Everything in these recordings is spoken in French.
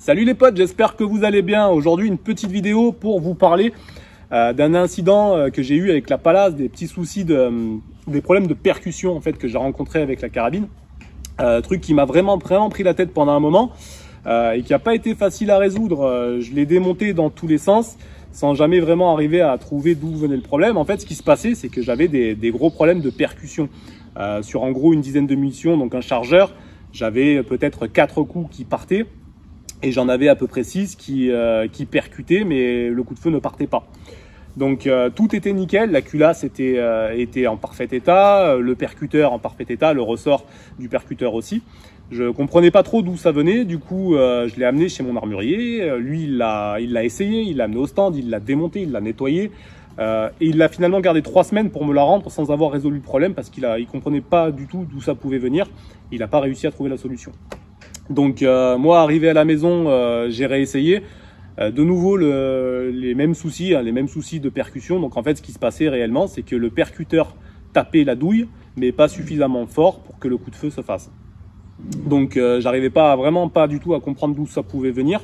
Salut les potes, j'espère que vous allez bien. Aujourd'hui, une petite vidéo pour vous parler d'un incident que j'ai eu avec la Pallas, des petits soucis, des problèmes de percussion en fait que j'ai rencontré avec la carabine. Truc qui m'a vraiment pris la tête pendant un moment et qui n'a pas été facile à résoudre. Je l'ai démonté dans tous les sens sans jamais vraiment arriver à trouver d'où venait le problème. En fait, ce qui se passait, c'est que j'avais des gros problèmes de percussion. Sur en gros une dizaine de munitions, donc un chargeur, j'avais peut-être 4 coups qui partaient. Et j'en avais à peu près 6 qui percutaient, mais le coup de feu ne partait pas. Donc tout était nickel, la culasse était en parfait état, le percuteur en parfait état, le ressort du percuteur aussi. Je comprenais pas trop d'où ça venait, du coup je l'ai amené chez mon armurier. Lui il l'a essayé, il l'a amené au stand, il l'a démonté, il l'a nettoyé. Et il l'a finalement gardé 3 semaines pour me la rendre sans avoir résolu le problème parce qu'il comprenait pas du tout d'où ça pouvait venir. Il n'a pas réussi à trouver la solution. Donc moi arrivé à la maison, j'ai réessayé de nouveau les mêmes soucis, les mêmes soucis de percussion. Donc en fait ce qui se passait réellement, c'est que le percuteur tapait la douille mais pas suffisamment fort pour que le coup de feu se fasse. Donc j'arrivais vraiment pas du tout à comprendre d'où ça pouvait venir.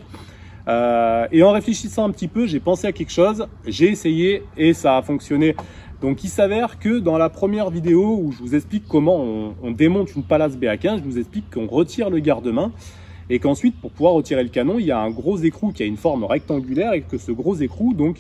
Et en réfléchissant un petit peu, j'ai pensé à quelque chose, j'ai essayé et ça a fonctionné. Donc il s'avère que dans la première vidéo où je vous explique comment on démonte une Pallas BA15, je vous explique qu'on retire le garde-main et qu'ensuite pour pouvoir retirer le canon, il y a un gros écrou qui a une forme rectangulaire et que ce gros écrou, donc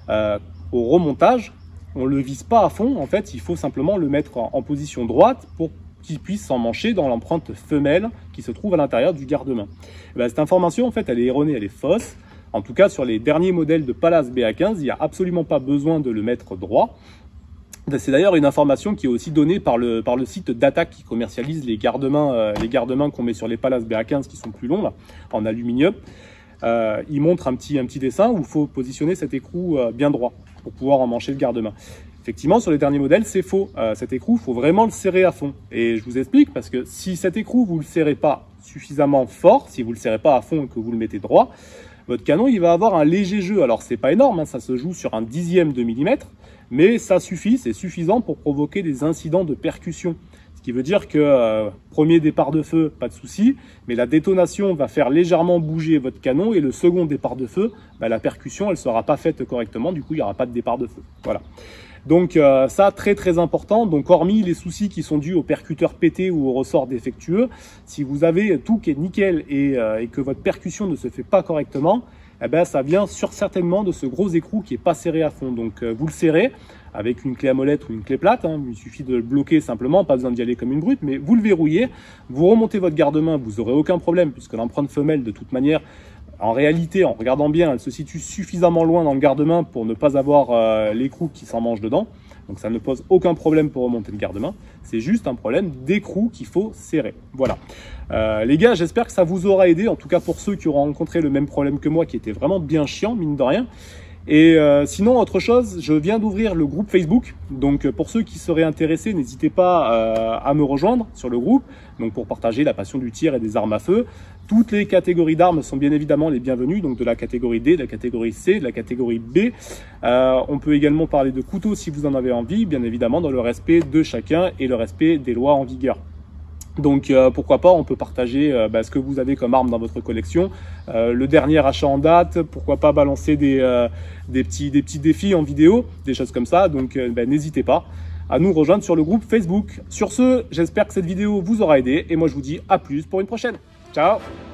au remontage, on ne le vise pas à fond. En fait, il faut simplement le mettre en position droite pour qu'il puisse s'emmancher dans l'empreinte femelle qui se trouve à l'intérieur du garde-main. Cette information, en fait, elle est erronée, elle est fausse. En tout cas, sur les derniers modèles de Pallas BA15, il n'y a absolument pas besoin de le mettre droit. C'est d'ailleurs une information qui est aussi donnée par le site d'Attack qui commercialise les garde-mains qu'on met sur les Pallas BA15 qui sont plus longs, là, en aluminium. Il montre un petit dessin où il faut positionner cet écrou bien droit pour pouvoir emmancher le garde-main. Effectivement, sur les derniers modèles, c'est faux. Cet écrou, il faut vraiment le serrer à fond. Et je vous explique parce que si cet écrou, vous ne le serrez pas suffisamment fort, si vous ne le serrez pas à fond et que vous le mettez droit, votre canon, il va avoir un léger jeu. Alors, c'est pas énorme, hein, ça se joue sur un dixième de millimètre, mais ça suffit, c'est suffisant pour provoquer des incidents de percussion. Ce qui veut dire que premier départ de feu, pas de souci, mais la détonation va faire légèrement bouger votre canon et le second départ de feu, la percussion, elle sera pas faite correctement, du coup, il n'y aura pas de départ de feu. Voilà. Donc ça, très important. Donc hormis les soucis qui sont dus au percuteur pété ou au ressort défectueux, si vous avez tout qui est nickel et que votre percussion ne se fait pas correctement, ça vient certainement de ce gros écrou qui est pas serré à fond. Donc vous le serrez avec une clé à molette ou une clé plate, hein. Il suffit de le bloquer simplement, pas besoin d'y aller comme une brute, mais vous le verrouillez, vous remontez votre garde-main, vous n'aurez aucun problème puisque l'empreinte femelle de toute manière, en réalité, en regardant bien, elle se situe suffisamment loin dans le garde-main pour ne pas avoir l'écrou qui s'en mange dedans. Donc ça ne pose aucun problème pour remonter le garde-main. C'est juste un problème d'écrou qu'il faut serrer. Voilà. Les gars, j'espère que ça vous aura aidé. En tout cas pour ceux qui auront rencontré le même problème que moi, qui était vraiment bien chiant, mine de rien. Et sinon, autre chose, je viens d'ouvrir le groupe Facebook. Donc pour ceux qui seraient intéressés, n'hésitez pas à me rejoindre sur le groupe. Donc pour partager la passion du tir et des armes à feu. Toutes les catégories d'armes sont bien évidemment les bienvenues, donc de la catégorie D, de la catégorie C, de la catégorie B. On peut également parler de couteaux si vous en avez envie, bien évidemment dans le respect de chacun et le respect des lois en vigueur. Donc pourquoi pas, on peut partager ce que vous avez comme arme dans votre collection, le dernier achat en date, pourquoi pas balancer des petits défis en vidéo, des choses comme ça. Donc n'hésitez pas à nous rejoindre sur le groupe Facebook. Sur ce, j'espère que cette vidéo vous aura aidé et moi je vous dis à plus pour une prochaine. Ciao!